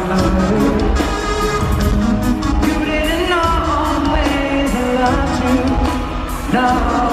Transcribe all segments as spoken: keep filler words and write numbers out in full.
You didn't always love you, no.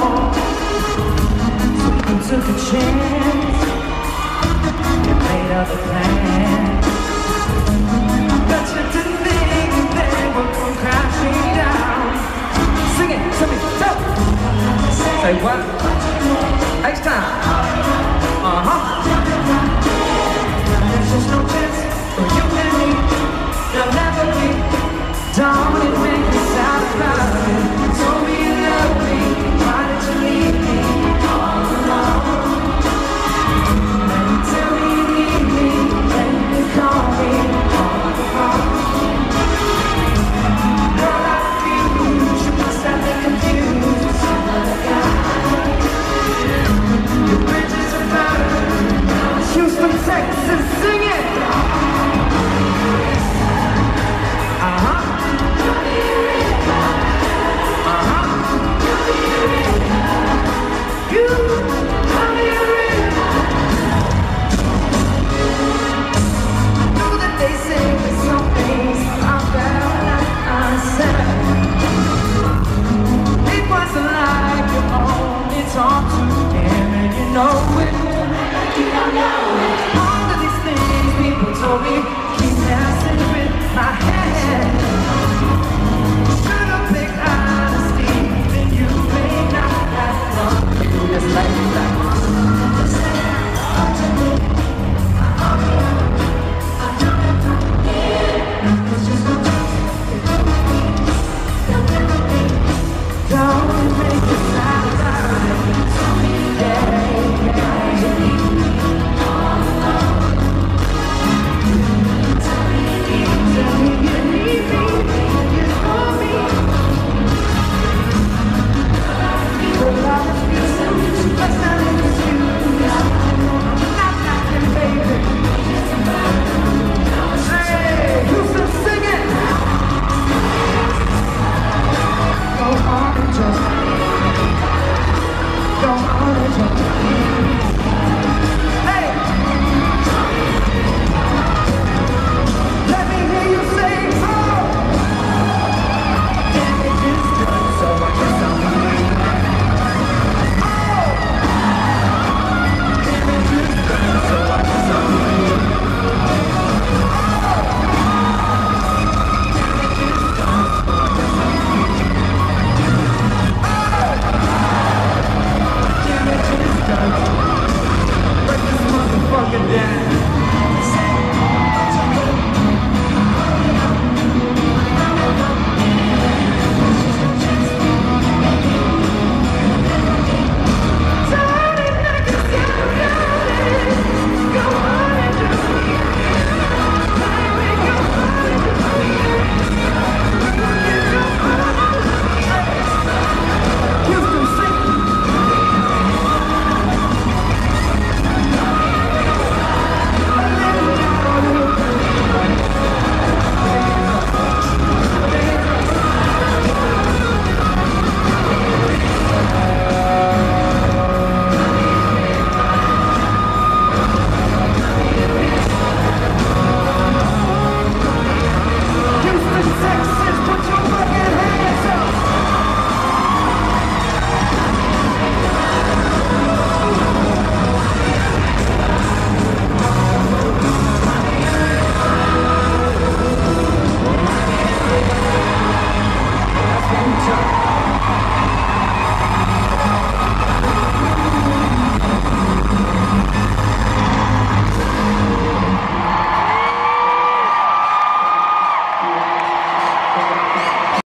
So you took a chance, you made other plans, but you didn't think they would come crashing down. Sing it, sing it, tell. Say what? Next time. Uh-huh. There's just no chance for you and me. There'll never be. Don't it make me sad about it? Told me you love me. Why did you leave me all alone? And you tell me you need me, then you call me on the phone. Girl, I refuse. You must have been confused with some other guy. Your bridges are burned. Houston, Texas, sing it. Uh-huh. You tell me you're real. Know that they say that some things are better than I said. It wasn't like you only talked to him and you know it. You don't know it. All of these things people told me keep messing with my head. Should've picked honesty, then you may not have done. Just like that. Don't make it sound right. Yeah, yeah, yeah. Tell me you need me, you know me. But I refuse to, let's not confuse. I'm not acting, baby. Hey, Houston, sing it. Go on and just, go on and just.